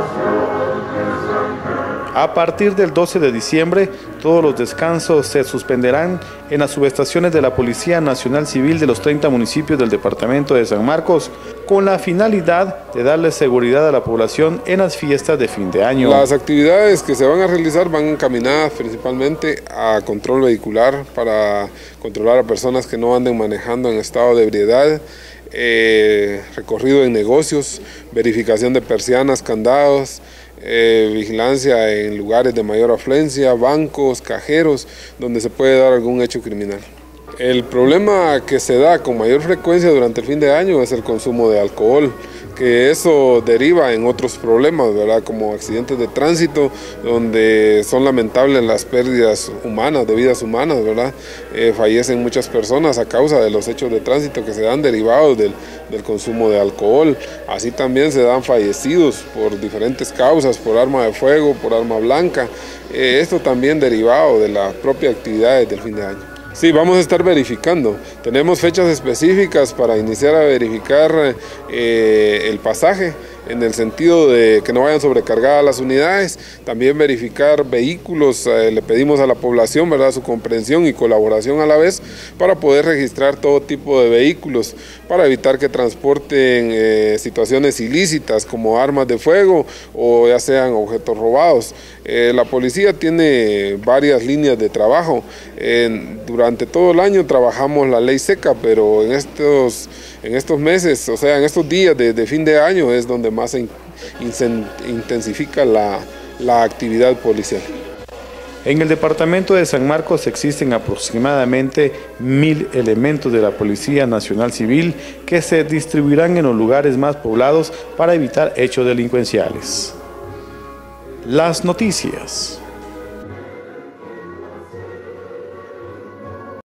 A partir del 12 de diciembre, todos los descansos se suspenderán en las subestaciones de la Policía Nacional Civil de los 30 municipios del departamento de San Marcos, con la finalidad de darle seguridad a la población en las fiestas de fin de año. Las actividades que se van a realizar van encaminadas principalmente a control vehicular para controlar a personas que no anden manejando en estado de ebriedad, recorrido en negocios, verificación de persianas, candados, vigilancia en lugares de mayor afluencia, bancos, cajeros, donde se puede dar algún hecho criminal. El problema que se da con mayor frecuencia durante el fin de año es el consumo de alcohol, que eso deriva en otros problemas, ¿verdad? Como accidentes de tránsito, donde son lamentables las pérdidas humanas, de vidas humanas, ¿verdad? Fallecen muchas personas a causa de los hechos de tránsito que se dan derivados del consumo de alcohol. Así también se dan fallecidos por diferentes causas, por arma de fuego, por arma blanca. Esto también derivado de las propias actividades del fin de año. Sí, vamos a estar verificando. Tenemos fechas específicas para iniciar a verificar el pasaje, en el sentido de que no vayan sobrecargadas las unidades. También verificar vehículos, le pedimos a la población, ¿verdad?, su comprensión y colaboración a la vez para poder registrar todo tipo de vehículos, para evitar que transporten situaciones ilícitas como armas de fuego o ya sean objetos robados. La policía tiene varias líneas de trabajo. Durante todo el año trabajamos la ley seca, pero en estos meses, o sea, en estos días de fin de año es donde más se intensifica la actividad policial. En el departamento de San Marcos existen aproximadamente 1000 elementos de la Policía Nacional Civil que se distribuirán en los lugares más poblados para evitar hechos delincuenciales. Las noticias.